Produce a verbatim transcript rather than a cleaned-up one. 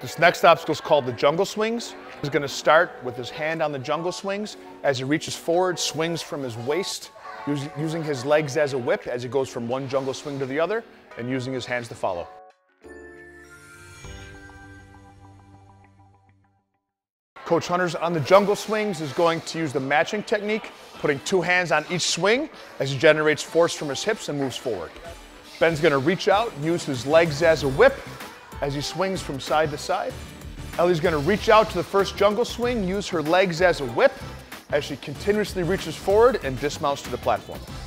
This next obstacle is called the jungle swings. He's going to start with his hand on the jungle swings. As he reaches forward, swings from his waist, using his legs as a whip as he goes from one jungle swing to the other, and using his hands to follow. Coach Hunters on the jungle swings is going to use the matching technique, putting two hands on each swing as he generates force from his hips and moves forward. Ben's going to reach out, use his legs as a whip as he swings from side to side. Ellie's going to reach out to the first jungle swing, use her legs as a whip as she continuously reaches forward and dismounts to the platform.